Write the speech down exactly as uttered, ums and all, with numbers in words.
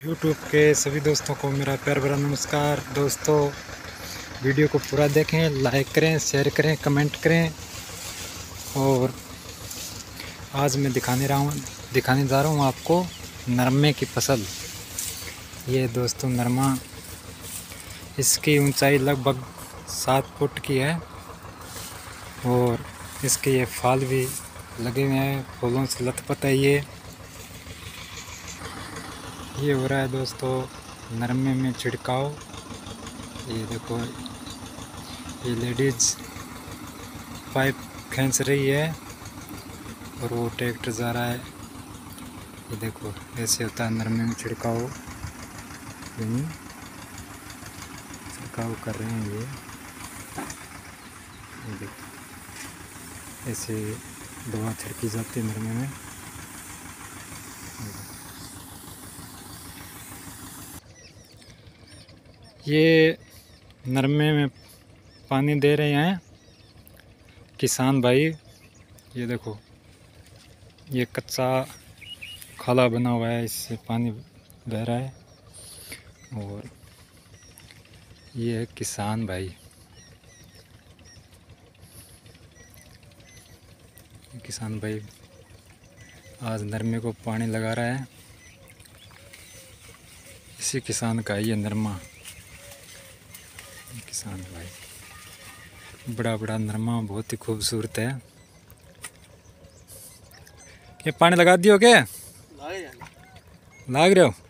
YouTube के सभी दोस्तों को मेरा प्यार भरा नमस्कार। दोस्तों, वीडियो को पूरा देखें, लाइक करें, शेयर करें, कमेंट करें। और आज मैं दिखाने रहा हूँ दिखाने जा रहा हूँ आपको नरमे की फसल। ये दोस्तों नरमा, इसकी ऊंचाई लगभग सात फुट की है और इसके ये फल भी लगे हुए हैं, फूलों से लथपथ है। ये ये हो रहा है दोस्तों नरमे में छिड़काव। ये देखो, ये लेडीज पाइप खींच रही है और वो ट्रैक्टर जा रहा है। ये देखो, ऐसे होता है नरमे में छिड़काव। छिड़काव कर रहे हैं ये ये देखो, ऐसे दवा छिड़की जाती है नरमे में। ये नरमे में पानी दे रहे हैं किसान भाई। ये देखो, ये कच्चा खाला बना हुआ है, इससे पानी बह रहा है। और ये है किसान भाई, किसान भाई आज नरमे को पानी लगा रहा है। इसी किसान का ये नरमा, किसान भाई बड़ा बड़ा नरमा, बहुत ही खूबसूरत है। क्या पानी लगा दियो? क्या लाग रहे हो?